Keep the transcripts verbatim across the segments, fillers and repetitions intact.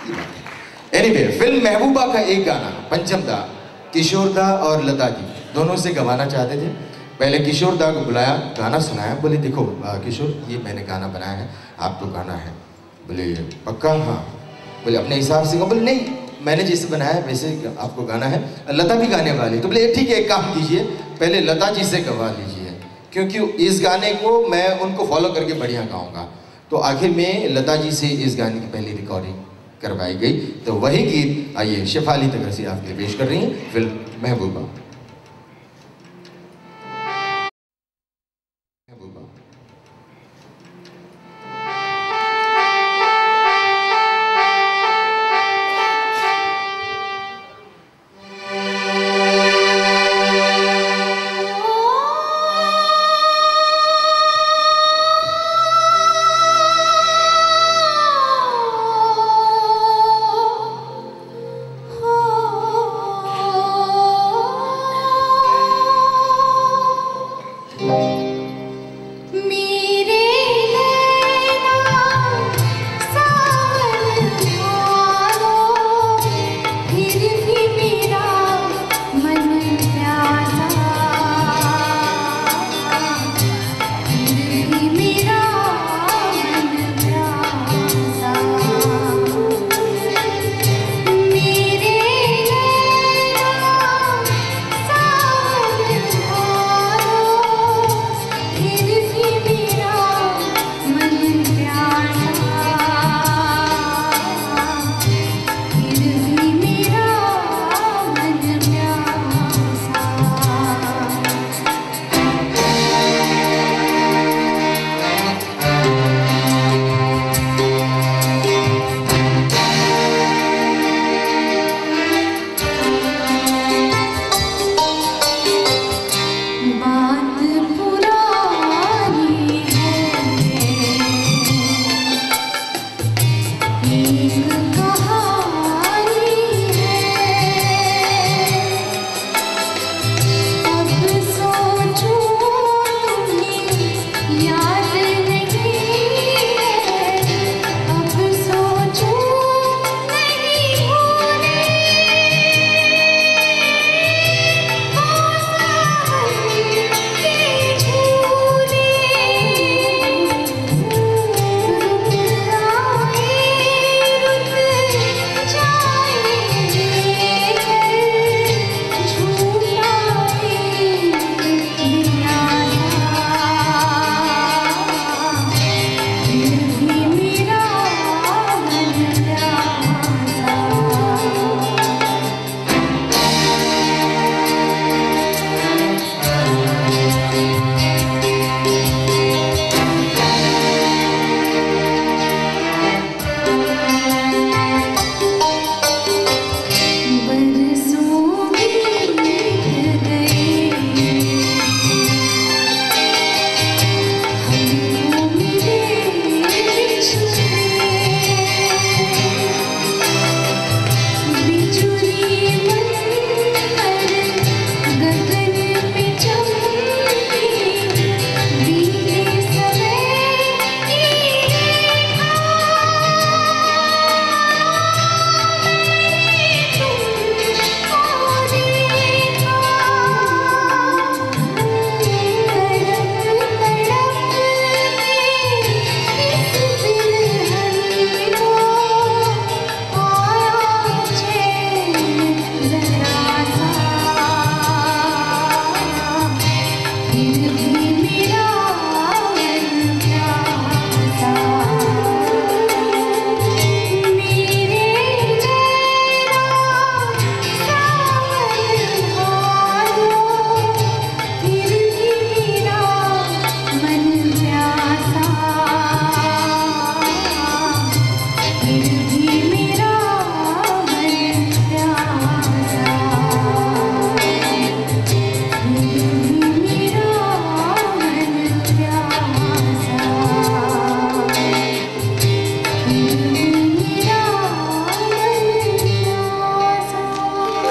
Anyway, film महबूबा का एक गाना पंचम दा किशोर दा और लता जी दोनों से गवाना चाहते थे। पहले किशोर दा को बुलाया, गाना सुनाया, बोले देखो किशोर ये मैंने गाना बनाया है, आप तो गाना है। बोले पक्का? हाँ। बोले अपने हिसाब से, बोले नहीं मैंने जैसे बनाया वैसे आपको गाना है, लता भी गाने वाली। तो बोले ठीक है एक काम कीजिए, पहले लता जी से गवा लीजिए, क्योंकि इस गाने को मैं उनको फॉलो करके बढ़िया गाऊंगा। तो आखिर में लता जी से इस गाने की पहली रिकॉर्डिंग करवाई गई। तो वही गीत आइए शेफाली तगरसी आपके लिए पेश कर रही हैं, फिल्म महबूबा।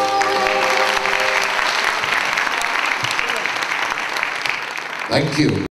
Thank you.